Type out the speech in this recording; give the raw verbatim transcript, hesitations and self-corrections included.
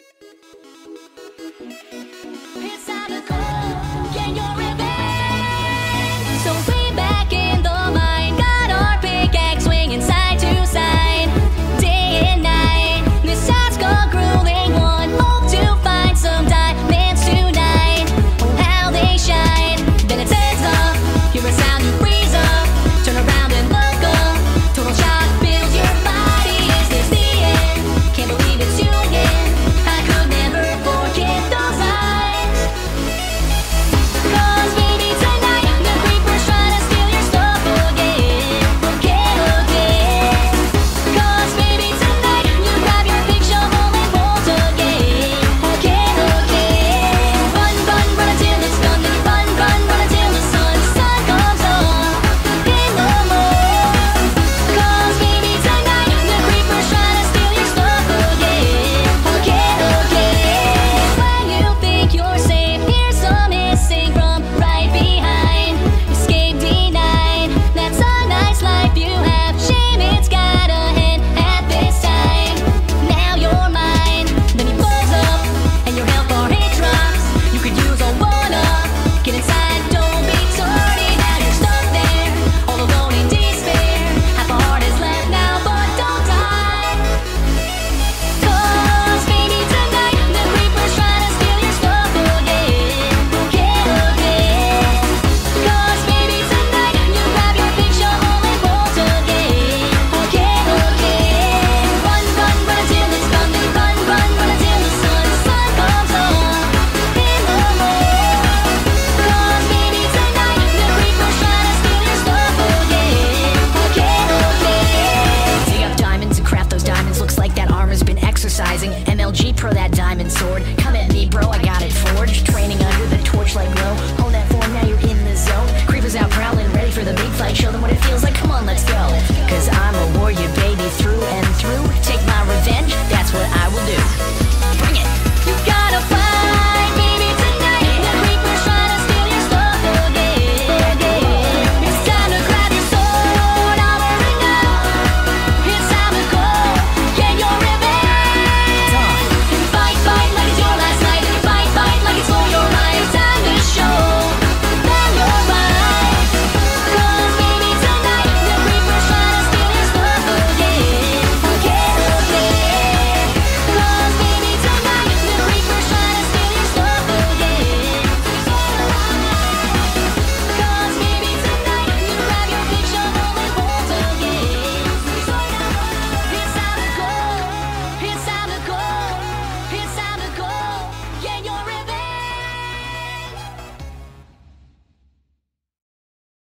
It's time to go, get your revenge. So way back in the mine, got our pickaxe swinging side to side, day and night. This side's gone grueling one, hope to find some diamonds tonight. Oh, how they shine. Then it says up, hear a sound you freeze up, turn around and look up. Total shock fills your body. Is this the end? Can't believe it's you again. I could never forget those eyes. Cause baby tonight, the creeper's trying to steal your stuff again, again, again. Cause baby tonight, you grab your big shovel and bolt again, again, again. Run, run, run until it's done, then you run, run, run until the sun, sun comes up in the morning. Cause baby tonight, the creeper's trying to steal your stuff again, again, again. When you think you're safe, here's some missing from right behind. Escape denied, that's a nice life you have. Shame it's got a end at this time. Now you're mine. Then you buzz up, and your health bar it drops. You could use a one-up. Get inside, don't be sorry. Now you're stuck there, all alone in despair. Half a heart is left now, but don't die. Cause baby tonight, the creeper's trying to steal your stuff again, again, again. Cause baby tonight, you grab your big shovel and bolt again, again, again. Run, run, run until it's done, then you run, run, run until the sun, sun comes up in the morning. Cause baby tonight, the creeper's trying to steal your stuff again, again, again. Dig up diamonds and craft those diamonds. Looks like that armor's been exercising. M L G Pro that diamond sword. Come at me, bro, I got it forged. Training under the torchlight glow. Hold that form, now you're in the zone. Creepers out prowling, ready for the big fight. Show them what it feels like, come on, let's go. Cause I'm a warrior, baby, through and through. Take my revenge, that's what I